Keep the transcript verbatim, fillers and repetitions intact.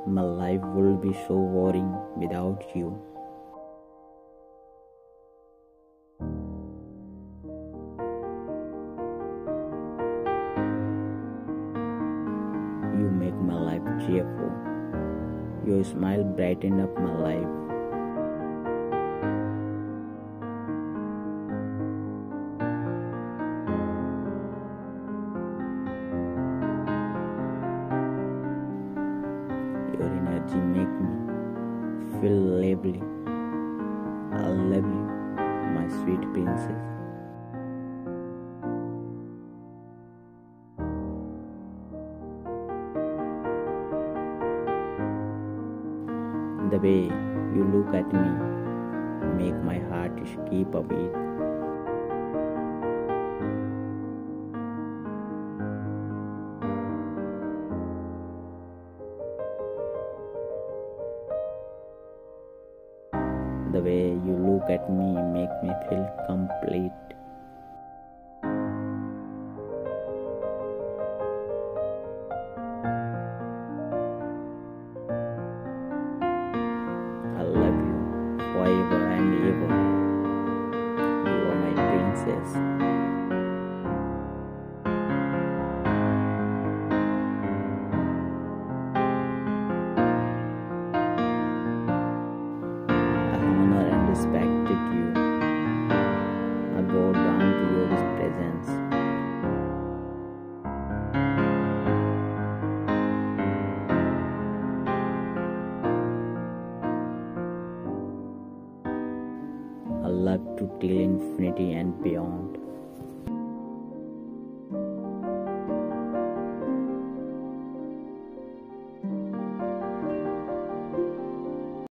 My life would be so boring without you. You make my life cheerful. Your smile brightened up my life. Your energy make me feel lively. I love you, my sweet princess. The way you look at me make my heart skip a beat. The way you look at me make me feel complete. I love you forever and ever. You are my princess. I honor and respected you. I bow down to your presence. I love to till infinity and beyond.